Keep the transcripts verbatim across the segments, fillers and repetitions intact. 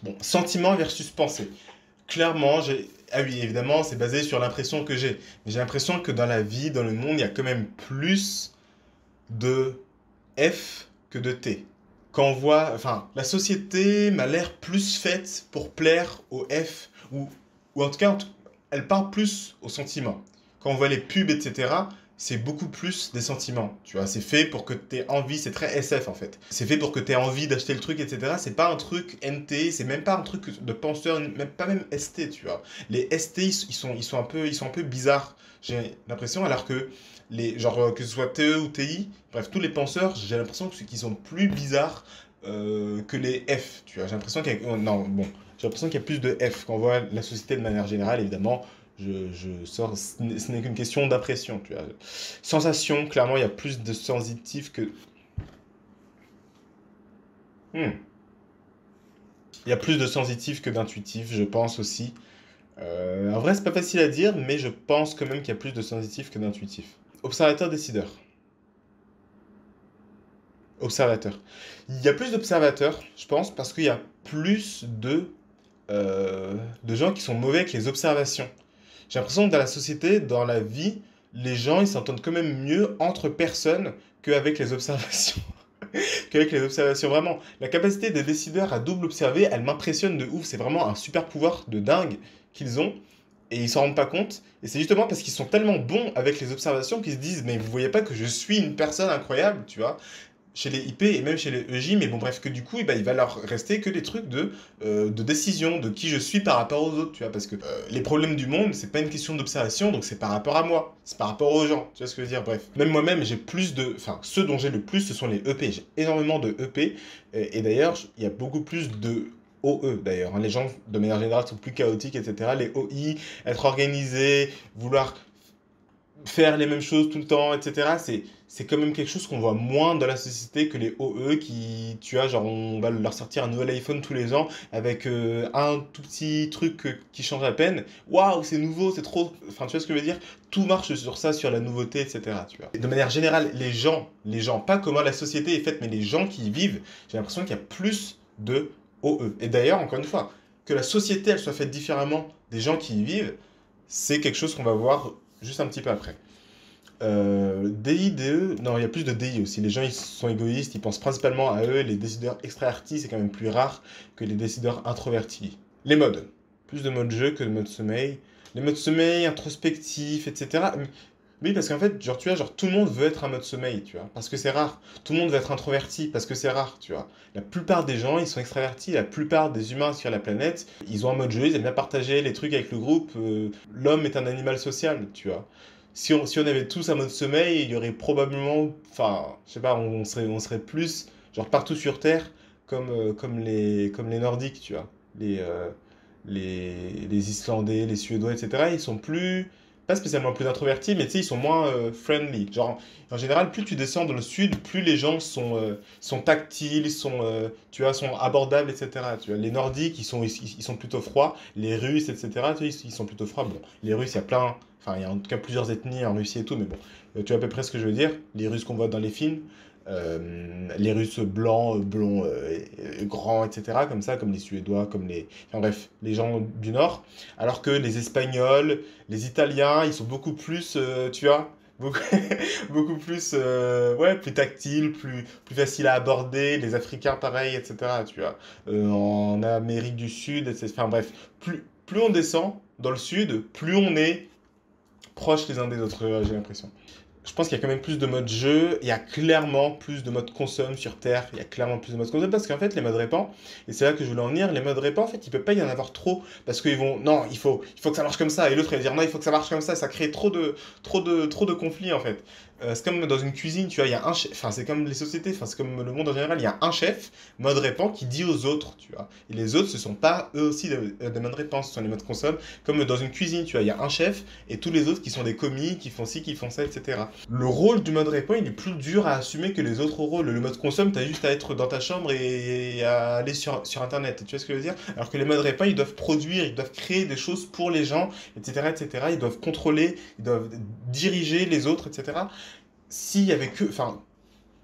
Bon, sentiment versus pensée. Clairement, j'ai... Ah oui, évidemment, c'est basé sur l'impression que j'ai. Mais j'ai l'impression que dans la vie, dans le monde, il y a quand même plus de F que de T. Quand on voit... Enfin, la société m'a l'air plus faite pour plaire au F, ou, ou en tout cas, en tout- elle parle plus aux sentiments. Quand on voit les pubs, et cetera, c'est beaucoup plus des sentiments. Tu vois, c'est fait pour que tu aies envie, c'est très S F en fait. C'est fait pour que tu aies envie d'acheter le truc, et cetera. C'est pas un truc N T, c'est même pas un truc de penseur, même pas même S T, tu vois. Les S T, ils sont, ils sont un peu, ils sont un peu bizarres, j'ai l'impression, alors que les, genre, euh, que ce soit T E ou T I, bref, tous les penseurs, j'ai l'impression que- qu'ils sont plus bizarres euh, que les F, tu vois. J'ai l'impression qu'il y a, oh, non, bon, j'ai l'impression qu'il y a plus de F quand on voit la société de manière générale, évidemment. Je, je sors, ce n'est ce n'est qu'une question d'impression, tu vois. Sensation, clairement, il y a plus de sensitifs que. Hmm. Il y a plus de sensitifs que d'intuitifs, je pense aussi. Euh, en vrai, c'est pas facile à dire, mais je pense quand même qu'il y a plus de sensitifs que d'intuitifs. Observateur décideur. Observateur. Il y a plus d'observateurs, je pense, parce qu'il y a plus de, euh, de gens qui sont mauvais avec les observations. J'ai l'impression que dans la société, dans la vie, les gens, ils s'entendent quand même mieux entre personnes qu'avec les observations. Qu'avec les observations, vraiment. La capacité des décideurs à double observer, elle m'impressionne de ouf. C'est vraiment un super pouvoir de dingue qu'ils ont. Et ils s'en rendent pas compte. Et c'est justement parce qu'ils sont tellement bons avec les observations qu'ils se disent, mais vous voyez pas que je suis une personne incroyable, tu vois, chez les I P et même chez les E J, mais bon, bref, que du coup, eh ben, il va leur rester que des trucs de, euh, de décision, de qui je suis par rapport aux autres, tu vois, parce que euh, les problèmes du monde, c'est pas une question d'observation, donc c'est par rapport à moi, c'est par rapport aux gens, tu vois ce que je veux dire, bref. Même moi-même, j'ai plus de, enfin, ceux dont j'ai le plus, ce sont les E P, j'ai énormément de E P, et, et d'ailleurs, il y a beaucoup plus de O E d'ailleurs, hein. Les gens, de manière générale, sont plus chaotiques, et cetera. Les O I, être organisé, vouloir faire les mêmes choses tout le temps, et cetera. C'est, c'est quand même quelque chose qu'on voit moins dans la société que les O E qui, tu vois, genre on va leur sortir un nouvel iPhone tous les ans avec euh, un tout petit truc euh, qui change à peine. Waouh, c'est nouveau, c'est trop. Enfin, tu vois ce que je veux dire? Tout marche sur ça, sur la nouveauté, et cetera. Tu vois. Et de manière générale, les gens, les gens, pas comment la société est faite, mais les gens qui y vivent, j'ai l'impression qu'il y a plus de O E. Et d'ailleurs, encore une fois, que la société elle soit faite différemment des gens qui y vivent, c'est quelque chose qu'on va voir juste un petit peu après. Euh, D I, D E, non, il y a plus de D I aussi. Les gens, ils sont égoïstes, ils pensent principalement à eux. Les décideurs extravertis, c'est quand même plus rare que les décideurs introvertis. Les modes. Plus de modes jeu que de modes sommeil. Les modes sommeil, introspectifs, et cetera. Oui, parce qu'en fait, genre, tu vois, genre, tout le monde veut être un mode sommeil, tu vois, parce que c'est rare. Tout le monde veut être introverti, parce que c'est rare, tu vois. La plupart des gens, ils sont extravertis. La plupart des humains sur la planète, ils ont un mode jeu, ils aiment bien partager les trucs avec le groupe. Euh, L'homme est un animal social, tu vois. Si on, si on avait tous un mode sommeil, il y aurait probablement, enfin, je sais pas, on serait, on serait plus, genre, partout sur Terre, comme, euh, comme les, comme les Nordiques, tu vois. Les, euh, les, les Islandais, les Suédois, et cetera. Ils sont plus pas spécialement plus introvertis, mais tu sais, ils sont moins euh, friendly. Genre, en général, plus tu descends dans le sud, plus les gens sont, euh, sont tactiles, sont, euh, tu vois, sont abordables, et cetera. Tu vois, les Nordiques, ils sont, ils, ils sont plutôt froids. Les Russes, et cetera, tu vois, ils, ils sont plutôt froids. Bon, les Russes, il y a plein, enfin, il y a en tout cas plusieurs ethnies en Russie et tout, mais bon, euh, tu vois à peu près ce que je veux dire. Les Russes qu'on voit dans les films, euh, les Russes blancs, euh, blonds, euh, euh, grands, et cetera, comme ça, comme les Suédois, comme les... Enfin bref, les gens du Nord. Alors que les Espagnols, les Italiens, ils sont beaucoup plus, euh, tu vois, beaucoup, beaucoup plus, euh, ouais, plus tactiles, plus, plus faciles à aborder. Les Africains, pareil, et cetera. Tu vois. Euh, en Amérique du Sud, et cetera. Enfin bref, plus, plus on descend dans le sud, plus on est proches les uns des autres, euh, j'ai l'impression. Je pense qu'il y a quand même plus de modes jeu, il y a clairement plus de modes consomme sur Terre, il y a clairement plus de modes consomme parce qu'en fait les modes répand, et c'est là que je voulais en venir, les modes répand en fait il peut pas y en avoir trop parce qu'ils vont, non il faut, il faut que ça marche comme ça, et l'autre il va dire non il faut que ça marche comme ça, ça crée trop de, trop de, trop de conflits en fait. Euh, c'est comme dans une cuisine, tu vois, il y a un chef, enfin c'est comme les sociétés, enfin c'est comme le monde en général, il y a un chef, mode répand, qui dit aux autres, tu vois, et les autres ce sont pas eux aussi des de modes répand, ce sont les modes consomme, comme dans une cuisine, tu vois, il y a un chef, et tous les autres qui sont des commis, qui font ci, qui font ça, et cetera. Le rôle du mode répond, il est plus dur à assumer que les autres rôles. Le mode consomme, t'as juste à être dans ta chambre et, et à aller sur, sur internet. Tu vois ce que je veux dire? Alors que les modes répond, ils doivent produire, ils doivent créer des choses pour les gens, et cetera, et cetera. Ils doivent contrôler, ils doivent diriger les autres, et cetera. S'il y avait que. Enfin,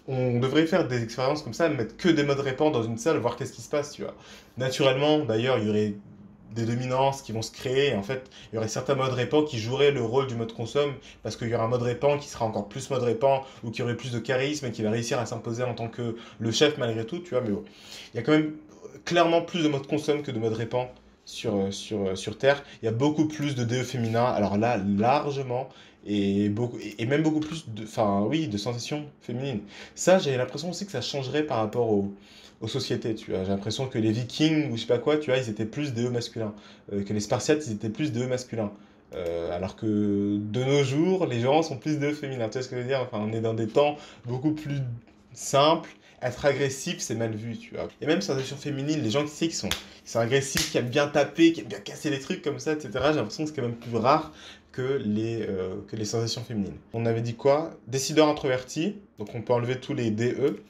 On devrait faire des expériences comme ça, mettre que des modes répand dans une salle, voir qu'est-ce qui se passe, tu vois. Naturellement, d'ailleurs, il y aurait des dominances qui vont se créer. En fait, il y aurait certains modes répand qui joueraient le rôle du mode consomme, parce qu'il y aura un mode répand qui sera encore plus mode répand, ou qui aurait plus de charisme et qui va réussir à s'imposer en tant que le chef malgré tout, tu vois. Mais bon, il y a quand même clairement plus de mode consomme que de mode répand sur, euh, sur, euh, sur Terre. Il y a beaucoup plus de D E féminin, alors là, largement, et, beaucoup, et et même beaucoup plus de, enfin, oui, de sensations féminines. Ça, j'ai l'impression aussi que ça changerait par rapport au, aux sociétés, tu vois. J'ai l'impression que les Vikings ou je sais pas quoi, tu vois, ils étaient plus D E masculins. Euh, que les Spartiates, ils étaient plus D E masculins. Euh, alors que de nos jours, les gens sont plus D E féminins. Tu vois ce que je veux dire? Enfin, on est dans des temps beaucoup plus simples. Être agressif, c'est mal vu, tu vois. Et même sensation féminine, les gens qui, tu sais, qui sont, qui sont agressifs, qui aiment bien taper, qui aiment bien casser les trucs comme ça, et cetera. J'ai l'impression que c'est quand même plus rare que les, euh, que les sensations féminines. On avait dit quoi? Décideur introverti, donc on peut enlever tous les D E.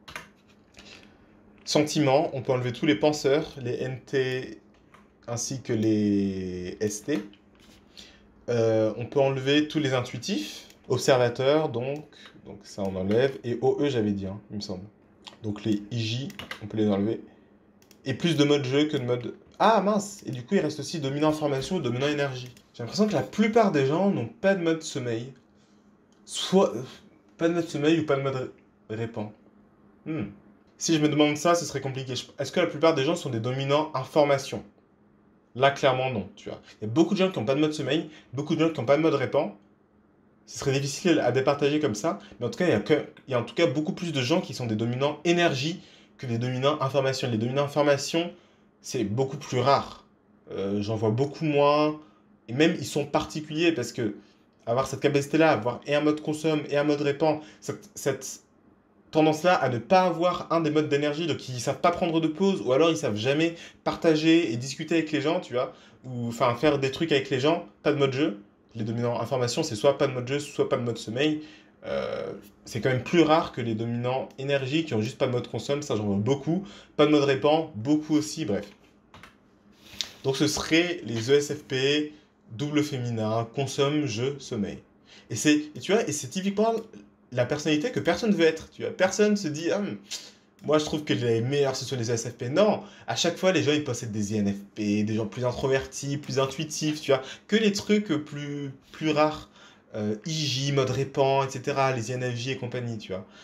Sentiments, on peut enlever tous les penseurs, les N T ainsi que les S T. Euh, on peut enlever tous les intuitifs. Observateurs, donc, donc ça on enlève. Et O E, j'avais dit, hein, il me semble. Donc les I J, on peut les enlever. Et plus de mode jeu que de mode... Ah mince! Et du coup, il reste aussi dominant information ou dominant énergie. J'ai l'impression que la plupart des gens n'ont pas de mode sommeil. Soit... euh, pas de mode sommeil ou pas de mode ré- répand. Hmm. Si je me demande ça, ce serait compliqué. Je- Est-ce que la plupart des gens sont des dominants information? Là, clairement, non, tu vois. Il y a beaucoup de gens qui n'ont pas de mode sommeil, beaucoup de gens qui n'ont pas de mode répand. Ce serait difficile à départager comme ça, mais en tout cas, il y a, que- il y a en tout cas beaucoup plus de gens qui sont des dominants énergie que des dominants information. Les dominants information, c'est beaucoup plus rare. Euh, j'en vois beaucoup moins. Et même, ils sont particuliers parce que avoir cette capacité-là, avoir et un mode consomme et un mode répand, cette, cette tendance-là à ne pas avoir un des modes d'énergie, donc ils savent pas prendre de pause, ou alors ils savent jamais partager et discuter avec les gens, tu vois, ou enfin faire des trucs avec les gens, pas de mode jeu. Les dominants information, c'est soit pas de mode jeu, soit pas de mode sommeil. Euh, c'est quand même plus rare que les dominants énergie qui ont juste pas de mode consomme, ça j'en vois beaucoup. Pas de mode répand, beaucoup aussi, bref. Donc ce serait les E S F P, double féminin, consomme, jeu, sommeil. Et c'est, et tu vois, et c'est typiquement la personnalité que personne veut être. Tu vois, personne se dit, ah, hum, moi je trouve que les meilleurs ce sont les E S F P. Non, à chaque fois les gens ils possèdent des I N F P, des gens plus introvertis, plus intuitifs, tu vois, que les trucs plus, plus rares. Euh, I J, mode répand, et cetera. Les I N F J et compagnie, tu vois.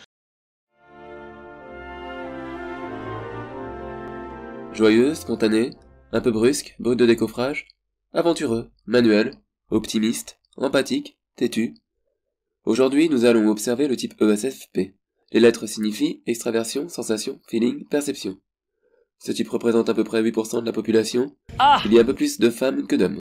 Joyeux, spontané, un peu brusque, brut de décoffrage, aventureux, manuel, optimiste, empathique, têtu. Aujourd'hui, nous allons observer le type E S F P. Les lettres signifient extraversion, sensation, feeling, perception. Ce type représente à peu près huit pour cent de la population. Ah! Il y a un peu plus de femmes que d'hommes.